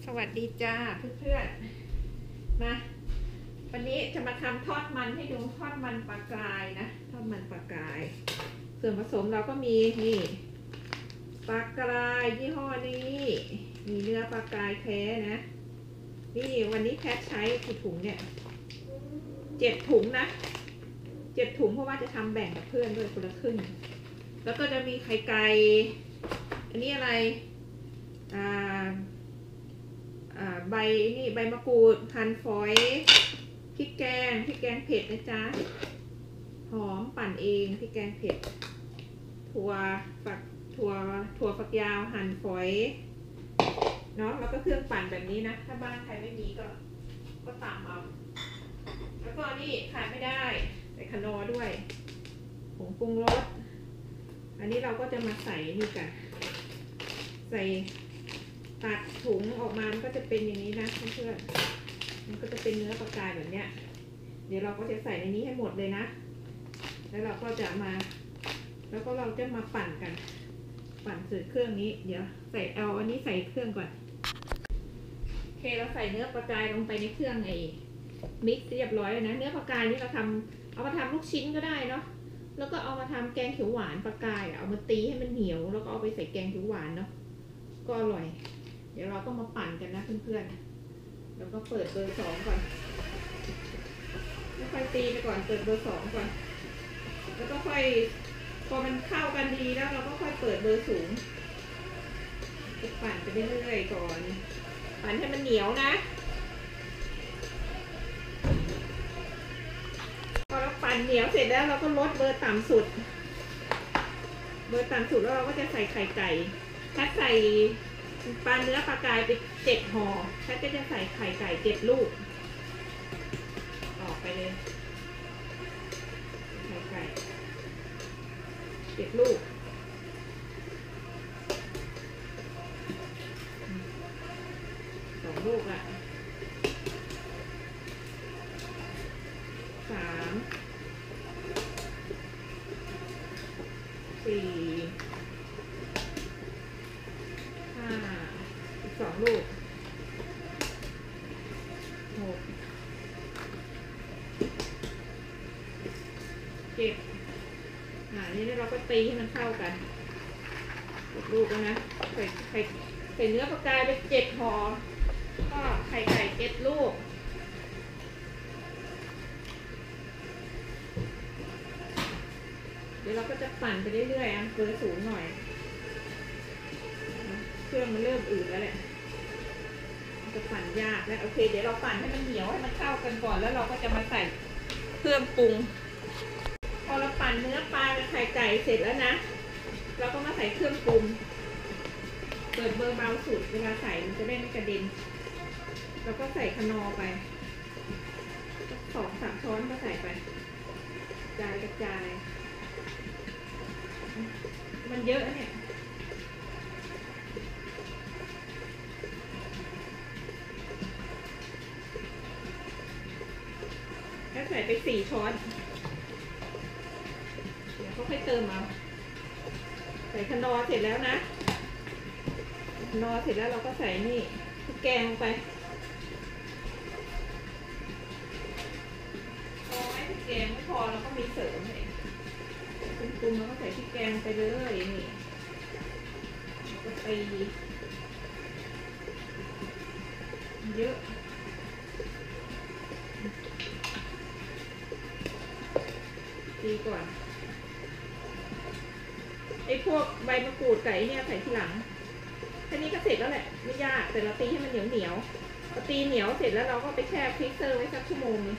สวัสดีจ้าเพื่อนๆมาวันนี้จะมาทำทอดมันให้ดูทอดมันปลากรายนะทอดมันปลากรายส่วนผสมเราก็มีนี่ปลากรายยี่ห้อนี้มีเนื้อปลากรายแท้นะนี่วันนี้แคทใช้กี่ถุงเนี่ย7 ถุงนะ7 ถุงเพราะว่าจะทำแบ่งกับเพื่อนด้วยคนละครึ่งแล้วก็จะมีไข่ไก่อันนี้อะไรใบนี่ใบมะกรูดหั่นฝอยพริกแกงเผ็ดนะจ๊ะหอมปั่นเองพริกแกงเผ็ดถั่วฝักยาวหั่นฝอยเนาะแล้วก็เครื่องปั่นแบบนี้นะถ้าบ้านใครไม่มีก็ตามเอาแล้วก็นี่ขาดไม่ได้ใส่คนอด้วยผงปรุงรสอันนี้เราก็จะมาใส่นี่กันใส่ตัดถุงออกมามันก็จะเป็นอย่างนี้นะเพื่อนๆมันก็จะเป็นเนื้อปลากรายแบบเนี้ยเดี๋ยวเราก็จะใส่ในนี้ให้หมดเลยนะแล้วเราก็จะมาแล้วก็เราจะมาปั่นกันปั่นสูตรเครื่องนี้เดี๋ยวใส่เอาอันนี้ใส่เครื่องก่อนโอเคเราใส่เนื้อปลากรายลงไปในเครื่องมิกซ์เรียบร้อยแล้วนะเนื้อปลากรายนี่เราเอามาทำลูกชิ้นก็ได้เนาะแล้วก็เอามาทำแกงเขียวหวานปลากรายเอามาตีให้มันเหนียวแล้วก็เอาไปใส่แกงเขียวหวานเนาะก็อร่อยเดี๋ยวเราก็มาปั่นกันนะเพื่อนๆแล้วก็เปิดเบอร์2ก่อนค่อยตีไปก่อนเปิดเบอร์2ก่อนแล้วก็ค่อยพอมันเข้ากันดีแล้วเราก็ค่อยเปิดเบอร์สูงปั่นไปเรื่อยๆก่อนปั่นให้มันเหนียวนะพอเราปั่นเหนียวเสร็จแล้วเราก็ลดเบอร์ต่ำสุดแล้วเราก็จะใส่ไข่ไก่ถ้าใส่ปลาเนื้อปลากรายไป7 ห่อฉันก็จะใส่ไข่ไก่7 ลูกออกไปเลยไข่ไก่7 ลูก2 ลูกละ3 4 2 ลูก 6 7นี่เราก็ตีให้มันเข้ากัน6 ลูกแล้วนะใส่เนื้อปลากรายไป7 ห่อก็ไข่ไก่7 ลูกเดี๋ยวเราก็จะปั่นไปเรื่อยๆเบอร์สูงหน่อยเครื่องมันเริ่มอืดแล้วแหละจะปั่นยากแล้วโอเคเดี๋ยวเราปั่นให้มันเหนียวให้มันเข้ากันก่อนแล้วเราก็จะมาใส่เครื่องปรุงพอเราปั่นเนื้อปลากับไข่ไก่เสร็จแล้วนะเราก็มาใส่เครื่องปรุงเปิดเบอร์เบาสุดเวลาใส่มันจะได้ไม่กระเด็นเราก็ใส่คนอไป2-3 ช้อนก็ใส่ไปกระจายมันเยอะเนี่ยแล้วใส่ไป4 ช้อนเดี๋ยวเขาค่อยเติมเอาใส่คนอเสร็จแล้วนะคนอเสร็จแล้วเราก็ใส่นี่พริกแกงลงไปพอไหมพริกแกงไม่พอเราก็มีเสริมเองปรุงแล้วก็ใส่พริกแกงไปเลยนี่ก็ตีเยอะตีก่อนไอ้พวกใบมะกรูดไก่เนี่ยใส่ทีหลังแค่นี้ก็เสร็จแล้วแหละไม่ยากแต่เราตีให้มันเหนียวพอตีเหนียวเสร็จแล้วเราก็ไปแช่ฟรีเซอร์ไว้สักชั่วโมงนึง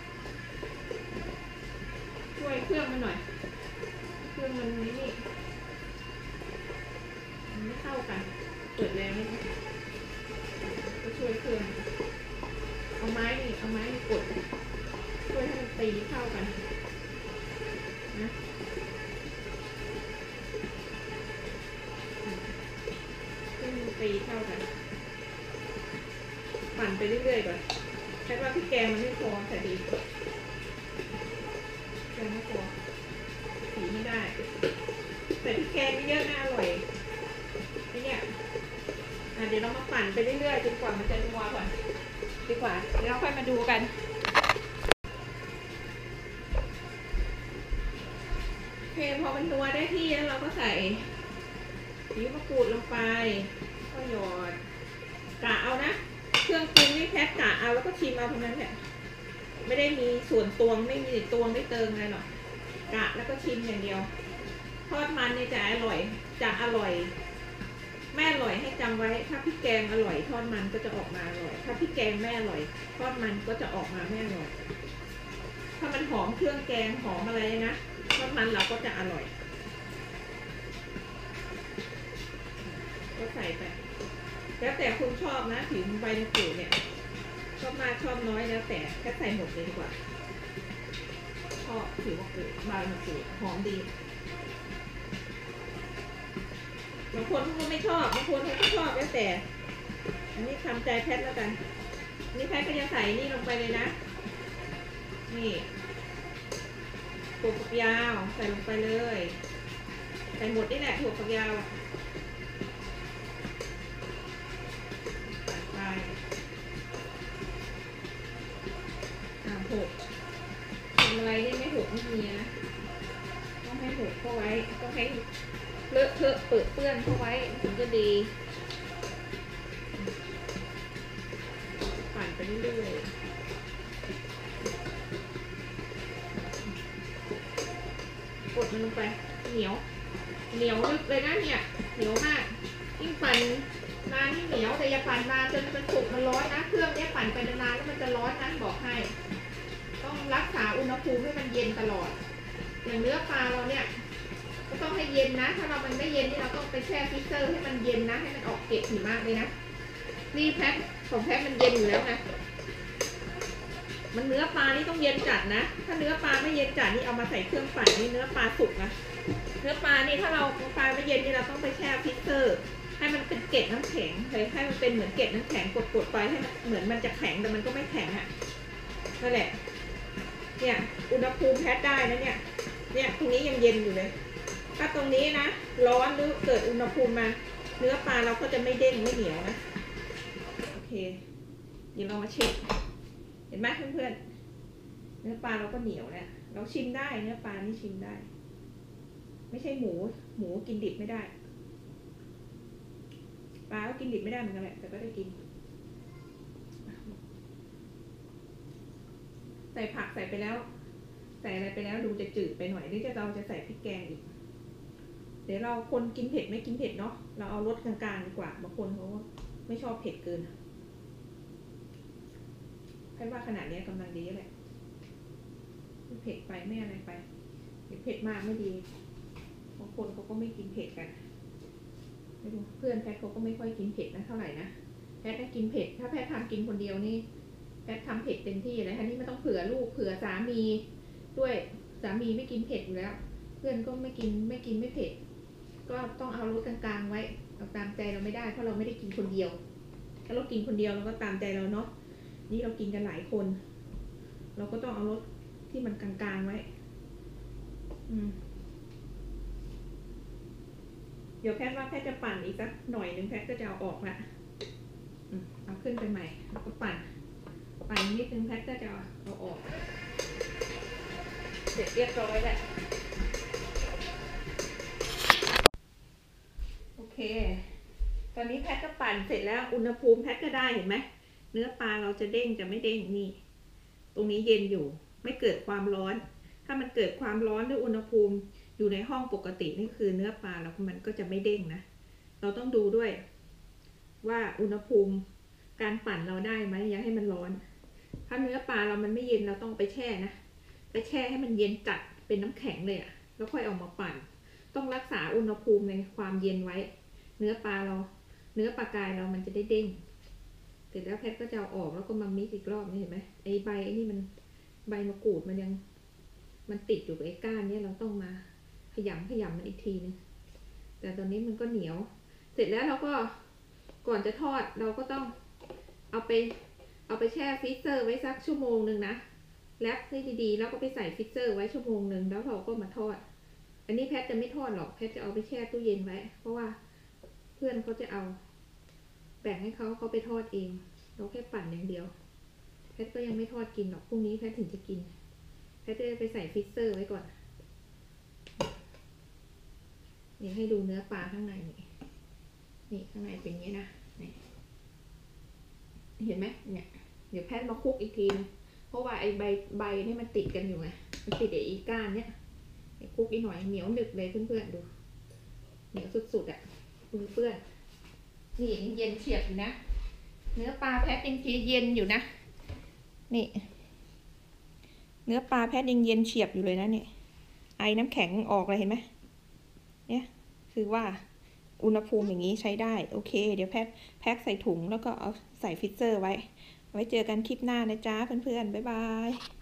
ช่วยเครื่องมันหน่อยเครื่องมันนี่ไม่เข้ากันเปิดแรงนิดนึงก็ช่วยเครื่องเอาไม้กดช่วยให้มันตีเข้ากันนะตีเข้ากันปั่นไปเรื่อยๆก่อนแค่ว่าพริกแกงมันไม่พอใส่ดีแกงไม่พอสีไม่ได้ใส่พริกแกงเยอะน่าอร่อยไอ้เนี่ยเดี๋ยวเรามาปั่นไปเรื่อยๆจนกว่ามันจะนัวก่อนดีกว่าเดี๋ยวเราค่อยมาดูกันโอเคพอมันนัวได้ที่แล้วเราก็ใส่ผิวมะกรูดลงไปก็หยอดกะเอานะเครื่องปรุงนี่แค่กะเอาแล้วก็ชิมเอาเท่านั้นแหละไม่ได้มีส่วนตวงไม่มีตวงไม่เติมอะไรหรอกกะแล้วก็ชิมอย่างเดียวทอดมันนี่จะอร่อยแม่อร่อยให้จำไว้ถ้าพริกแกงอร่อยทอดมันก็จะออกมาอร่อยถ้าพริกแกงแม่อร่อยทอดมันก็จะออกมาแม่อร่อยถ้ามันหอมเครื่องแกงหอมอะไรนะทอดมันเราก็จะอร่อยก็ใส่ไปแล้วแต่คุณชอบนะถึงใบมะกรูดเนี่ยชอบมากชอบน้อยแล้วแต่แค่ใส่หมดเลยดีกว่าชอบผิวมะกรูดใบมะกรูดหอมดีบางคนเขาไม่ชอบบางคนเขาก็ชอบแล้วแต่อันนี้ทำใจแพทแล้วกันนี่แพทก็จะใส่นี่ลงไปเลยนะนี่ถั่วฝักยาวใส่ลงไปเลยใส่หมดนี่แหละถั่วฝักยาวใส่หกทำอะไรได้ไม่หกไม่มีนะต้องให้หกเข้าไว้ต้องให้เลอะเทอะเปื้อนเข้าไว้ถึงจะดีปั่นไปเรื่อยๆกดมันลงไปเหนียวลึกเลยนะเนี่ยเหนียวมากยิ่งปั่นนานยิ่งเหนียวแต่อย่าปั่นนานจนมันสุกมันร้อนนะเครื่องนี้ปั่นไปนานๆแล้วมันจะร้อนนะบอกให้ต้องรักษาอุณหภูมิให้มันเย็นตลอดอย่างเนื้อปลาเราเนี่ยก็ต้องให้เย็นนะถ้าเรามันไม่เย็นนี่เราต้องไปแช่ฟรีเซอร์ให้มันเย็นนะให้มันออกเกล็ดหิมะเลยนะนี่แพ็คของแพ็คมันเย็นอยู่แล้วนะมันเนื้อปลานี่ต้องเย็นจัดนะถ้าเนื้อปลาไม่เย็นจัดนี่เอามาใส่เครื่องปั่นนี่เนื้อปลาสุกนะเนื้อปลานี่ถ้าเราปลาไม่เย็นนี่เราต้องไปแช่ฟรีเซอร์ให้มันเป็นเกล็ดน้ำแข็งให้มันเป็นเหมือนเกล็ดน้ำแข็งกดๆไปให้มันเหมือนมันจะแข็งแต่มันก็ไม่แข็งอ่ะนั่นแหละเนี่ยอุณหภูมิแพ็คได้นะเนี่ยตรงนี้ยังเย็นอยู่เลยถ้าตรงนี้นะร้อนหรือเกิดอุณหภูมิมาเนื้อปลาเราก็จะไม่เด้งไม่เหนียวนะโอเคเดี๋ยวเรามาเช็คเห็นไหมเพื่อนๆเนื้อปลาเราก็เหนียวแล้วเราชิมได้เนื้อปลานี่ชิมได้ไม่ใช่หมูกินดิบไม่ได้ปลาก็กินดิบไม่ได้เหมือนกันแหละแต่ก็ได้กินใส่ผักใส่ไปแล้วใส่อะไรไปแล้วดูจะจืดไปหน่อยหรือเราจะใส่พริกแกงอีกเดี๋ยวเราคนกินเผ็ดไม่กินเผ็ดเนาะเราเอารสกลางๆดีกว่าบางคนเขาไม่ชอบเผ็ดเกินแค่ว่าขนาดนี้กำลังดีแหละไม่เผ็ดไปไม่อะไรไปเผ็ดมากไม่ดีบางคนเขาก็ไม่กินเผ็ดกันไม่รู้เพื่อนแพทเขาก็ไม่ค่อยกินเผ็ดนะเท่าไหร่นะแพทกินเผ็ดถ้าแพททำกินคนเดียวนี่แพททำเผ็ดเต็มที่เลยอันนี้ไม่ต้องเผื่อลูกเผื่อสามีด้วยสามีไม่กินเผ็ดอยู่แล้วเพื่อนก็ไม่กินไม่เผ็ดก็ต้องเอารสกลางๆไว้เอาตามใจเราไม่ได้เพราะเราไม่ได้กินคนเดียวถ้าเรากินคนเดียวเราก็ตามใจเราเนาะนี่เรากินกันหลายคนเราก็ต้องเอารสที่มันกลางๆไว้เดี๋ยวแพทว่าแพทจะปั่นอีกสักหน่อยนึงแพทก็จะเอาออกละเอาขึ้นไปใหม่แล้วก็ปั่นนิดนึงแพทก็จะเอาออกเสร็จเรียบร้อยแล้วโอเคตอนนี้แพทก็ปั่นเสร็จแล้วอุณหภูมิแพทก็ได้เห็นไหมเนื้อปลาเราจะเด้งจะไม่เด้งนี่ตรงนี้เย็นอยู่ไม่เกิดความร้อนถ้ามันเกิดความร้อนด้วยอุณหภูมิอยู่ในห้องปกตินี่คือเนื้อปลาเรามันก็จะไม่เด้งนะเราต้องดูด้วยว่าอุณหภูมิการปั่นเราได้ไหมอย่าให้มันร้อนถ้าเนื้อปลาเรามันไม่เย็นเราต้องไปแช่นะไปแช่ให้มันเย็นจัดเป็นน้ำแข็งเลยอะแล้วค่อยเอามาปั่นต้องรักษาอุณหภูมิในความเย็นไว้เนื้อปลากายเรามันจะได้เด้งเสร็จแล้วแพทก็จะเอาออกแล้วก็มามิกซ์อีกรอบนี่เห็นไหมไอ้ใบนี่มันใบมะกรูดมันติดอยู่กับไอ้ก้านนี้เราต้องมาขยำมันอีกทีนึงแต่ตอนนี้มันก็เหนียวเสร็จแล้วเราก็ก่อนจะทอดเราก็ต้องเอาไปแช่ฟรีเซอร์ไว้สักชั่วโมงนึงนะแรปให้ดีๆแล้วก็ไปใส่ฟรีเซอร์ไว้ชั่วโมงนึงแล้วเราก็มาทอดอันนี้แพทจะไม่ทอดหรอกแพทจะเอาไปแช่ตู้เย็นไว้เพราะว่าเพื่อนเขาจะเอาแบ่งให้เขาไปทอดเองเราแค่ปั่นอย่างเดียวแพทก็ยังไม่ทอดกินหรอกพรุ่งนี้แพทถึงจะกินแพทจะไปใส่ฟรีเซอร์ไว้ก่อนนี่ให้ดูเนื้อปลาข้างในนี่ข้างในเป็นอย่างนี้นะนี่เห็นไหมเนี่ยเดี๋ยวแพทมาคลุกอีกทีนะเพราะว่าไอ้ใบนี่มันติดกันอยู่ไงมันติดไอ้ก้านเนี่ยคลุกอีกหน่อยเหนียวหนึบเลยเพื่อนๆดูเหนียวสุดๆอ่ะเพื่อนๆนี่เย็นเฉียบอยู่นะเนื้อปลาแพทยังเย็นอยู่นะนี่เนื้อปลาแพทยังเย็นเฉียบอยู่เลยนะนี่ไอน้ำแข็งออกเลยเห็นไหมเนี่ยคือว่าอุณหภูมิอย่างนี้ใช้ได้โอเคเดี๋ยวแพ็คใส่ถุงแล้วก็เอาใส่ฟรีเซอร์ไว้เจอกันคลิปหน้านะจ๊ะเพื่อนๆบ๊ายบาย